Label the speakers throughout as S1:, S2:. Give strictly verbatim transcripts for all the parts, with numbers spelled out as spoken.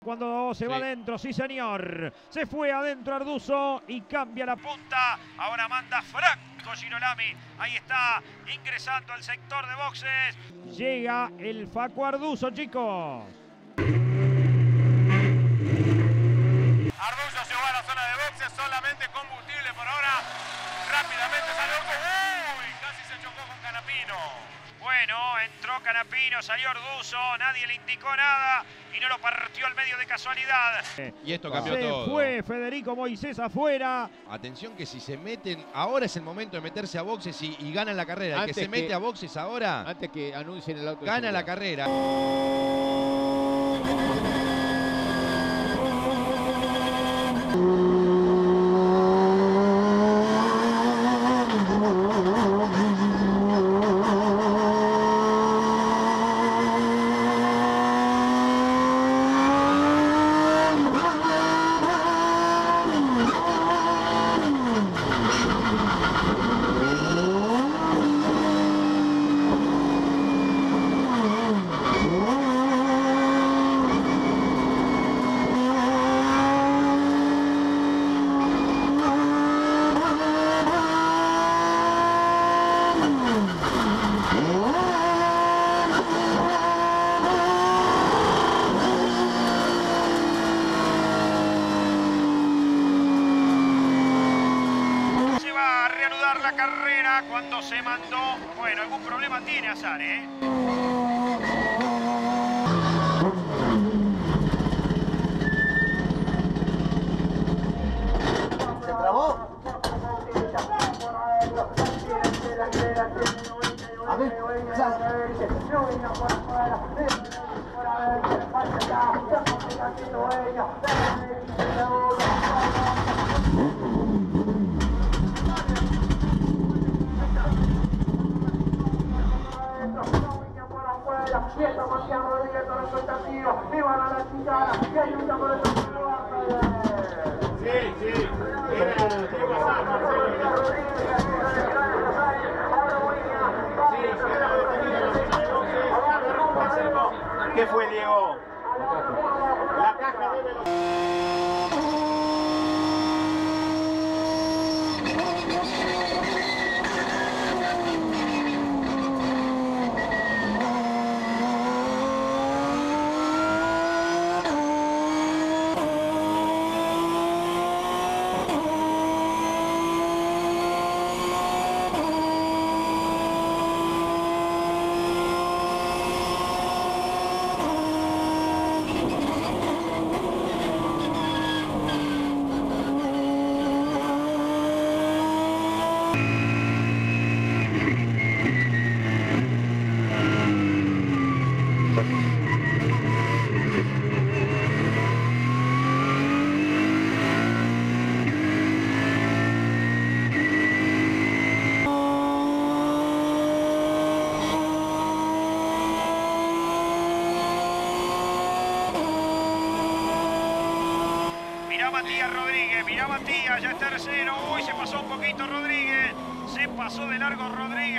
S1: Cuando se va
S2: Sí.
S1: adentro, sí señor. Se fue adentro Arduzo y cambia la punta. Ahora manda Franco Girolami. Ahí está, ingresando al sector de boxes. Llega el Facu Arduzo, chicos.
S3: Arduzo llegó a la zona de boxes, solamente combustible por ahora. Rápidamente sale Arduzo. Uy, casi se chocó con Canapino.
S1: Bueno, entró Canapino, salió Arduzo, nadie le indicó nada y no lo partió al medio de casualidad.
S2: Y esto cambió
S1: Se
S2: todo.
S1: fue Federico Moisés afuera.
S2: Atención que si se meten, ahora es el momento de meterse a boxes y, y ganan la carrera. El
S4: Antes
S2: que se
S4: que-
S2: mete a boxes ahora,
S4: Antes que anuncien el auto de
S2: gana la
S4: seguridad.
S2: carrera.
S1: Se va a reanudar la carrera cuando se mandó. Bueno, algún problema tiene Azar, ¿eh?
S5: ¿Se trabó? A ver,
S3: Sí, sí. ¿Qué pasó, Marcelo? ¿Qué fue, Diego? La caja de velocidad.
S1: Mirá Matías Rodríguez, mirá Matías, ya es tercero. Uy, se pasó un poquito Rodríguez. Se pasó de largo Rodríguez.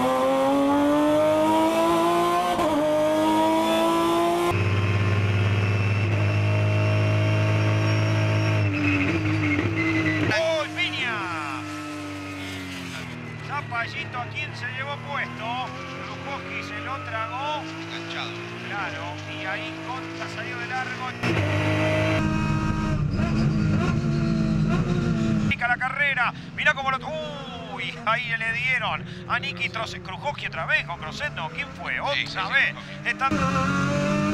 S1: ¡Uy, Piña! Zapallito, ¿a quién se llevó puesto? Lujowski se lo tragó.
S2: Enganchado.
S1: Claro, y ahí Conta salió de largo. La carrera, mira cómo lo... Uy, ahí le dieron a Niki Troce. Krujowski otra vez con Crosendo. ¿Quién fue? Otra
S2: Sí, sí, sí,
S1: vez.
S2: Krujowski.
S1: Están...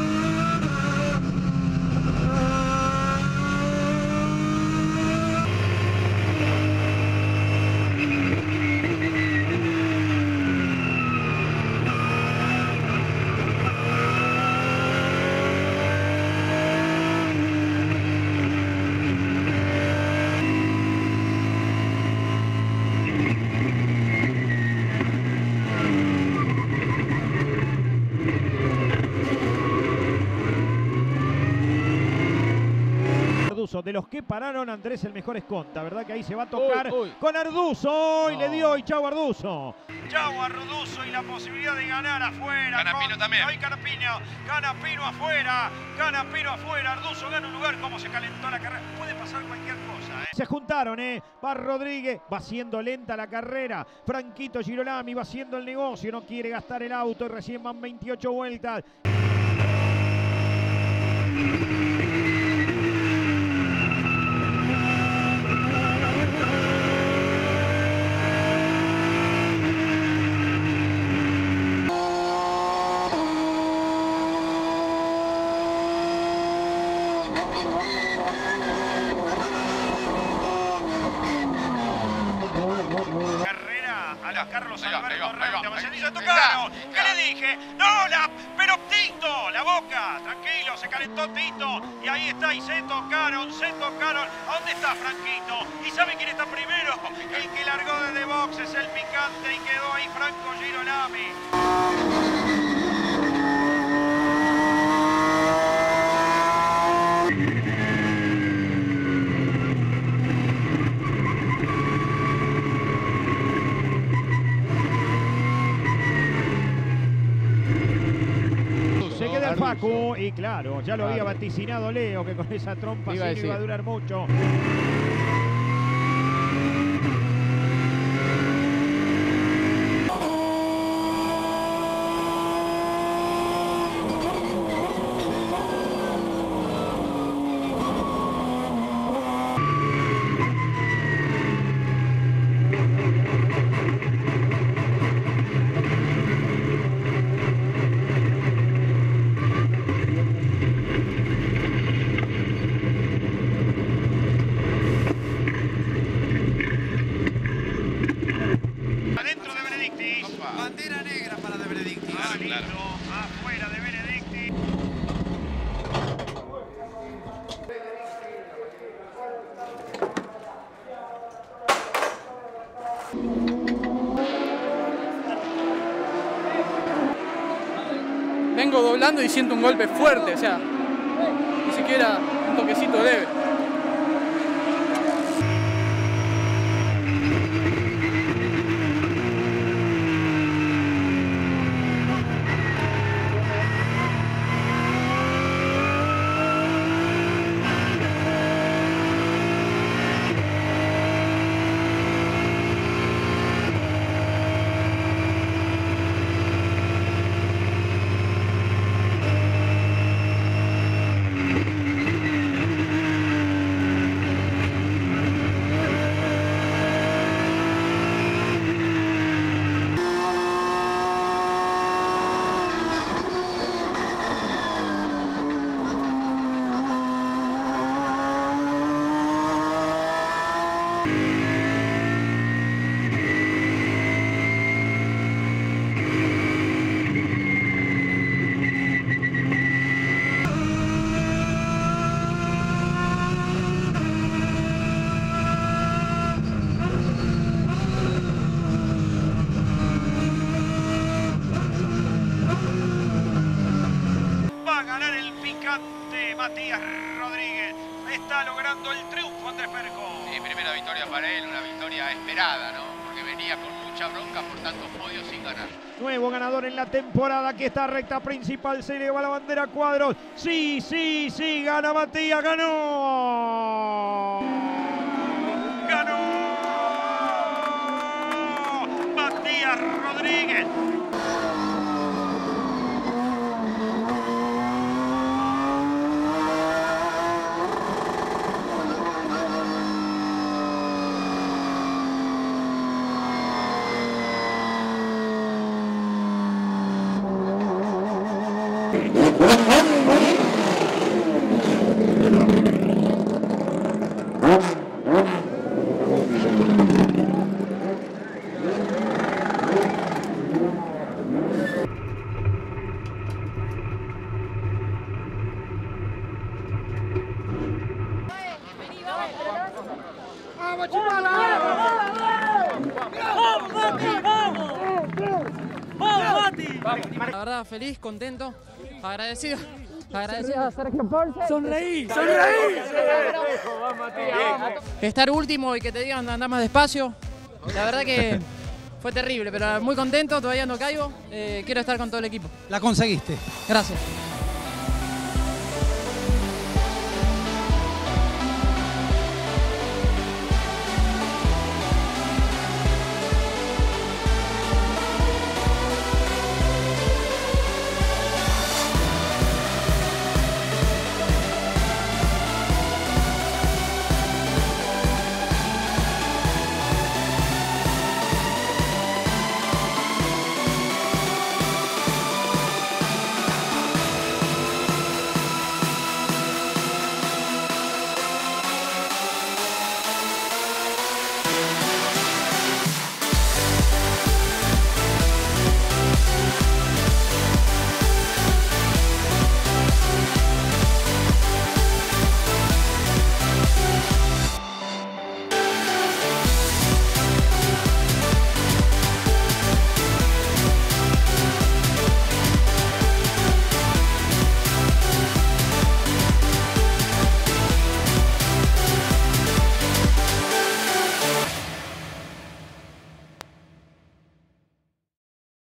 S1: Arduzo. De los que pararon, Andrés el mejor es Conta, ¿verdad? Que ahí se va a tocar
S2: Uy, uy.
S1: con Arduzo. Y
S2: No.
S1: le dio y chau Arduzo. Chau Arduzo y la posibilidad de ganar afuera.
S3: Canapino
S1: con...
S3: también.
S1: Ay, Canapino. Canapino afuera. Canapino afuera. Arduzo gana un lugar. Cómo se calentó la carrera. Puede pasar cualquier cosa, ¿eh? Se juntaron, ¿eh? Va Rodríguez. Va siendo lenta la carrera. Franquito Girolami va haciendo el negocio. No quiere gastar el auto y recién van veintiocho vueltas. Carrera a los Carlos
S3: Ahí va,
S1: Alberto
S3: ahí va, ahí va,
S1: Reutemann. Se
S3: ahí
S1: hizo
S3: va.
S1: tocaron.
S3: Ahí
S1: ¿Qué
S3: va.
S1: le dije? ¡No, la! ¡Pero Tito! ¡La boca! Tranquilo, se calentó Tito. Y ahí está, y se tocaron, se tocaron. ¿A dónde está Franquito? ¿Y sabe quién está primero? El que largó desde boxes, el picante, y quedó ahí Franco Girolami. Se queda el Facu y claro, ya lo había
S2: Claro.
S1: vaticinado Leo que con esa trompa
S2: Iba a
S1: sí no iba a
S2: decir.
S1: durar mucho. Adentro de Benedictis.
S4: Bandera negra para De Benedictis.
S1: Ah, listo. Afuera de Benedictis.
S6: Vengo doblando y siento un golpe fuerte, o sea, ni siquiera un toquecito leve. Va a ganar el picante Matías Rodríguez. Está logrando el triunfo Andrés Perco.
S3: Sí, primera victoria para él, una victoria esperada, ¿no? Porque venía con mucha bronca por tantos podios sin ganar.
S1: Nuevo ganador en la temporada. Aquí está recta principal. Se le va la bandera a Cuadros. Sí, sí, sí. Gana Matías. Ganó. Ganó. Matías Rodríguez.
S7: La verdad, feliz, contento, agradecido Agradecido a Sergio Ponce.
S8: Sonreí, sonreí.
S7: Estar último y que te digan andar más despacio. La verdad que fue terrible, pero muy contento, todavía no caigo. Eh, quiero estar con todo el equipo.
S8: La conseguiste.
S7: Gracias.